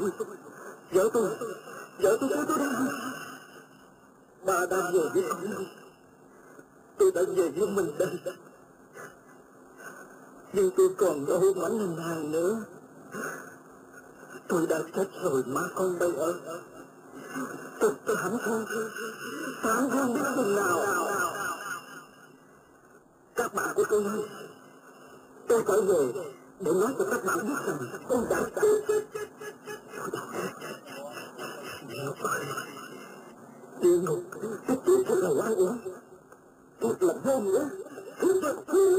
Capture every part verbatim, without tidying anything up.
tôi, vợ tôi, vợ tôi, tôi, tôi đang... Bà đang về với con đâu. Tôi đã về với mình đây. Nhưng tôi còn đâu mảnh hình hài nữa. Tôi đã chết rồi má con bây ở. Tôi, tôi hẳn không, hẳn không biết chừng nào. Các bạn của tôi ơi, tôi trở về để nói cho các bạn biết rằng tôi đã chết. Địa ngục ơi, địa ngục, cái chết thật là oan uổng, thật là vô nghĩa, thật là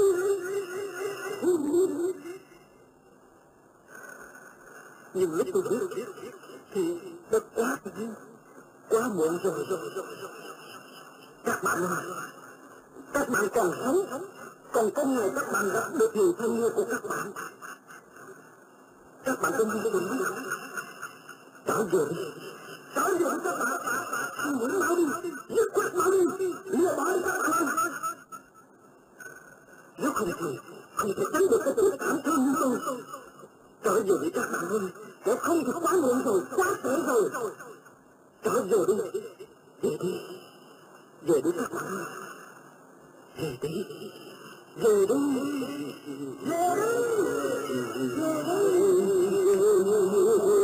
nhưng lúc tôi biết thì đã quá quá muộn rồi. Các bạn ơi, các bạn còn sống, còn có ngày các bạn đã được người thân yêu của các bạn. Các bạn không biết đừng nói trở về đi, trở về đi các bạn, muốn mau đi, dứt khoát mau đi, lừa bỏ đi các bạn ơi. Nếu không thì không thể tránh được cái chết cảm thương như tôi. Trở về đi các bạn ơi, nếu không thì quá muộn rồi, quá trễ rồi. Trở về đi, về đi, về đi các bạn ơi, về đi, về đi, về đi, về đi.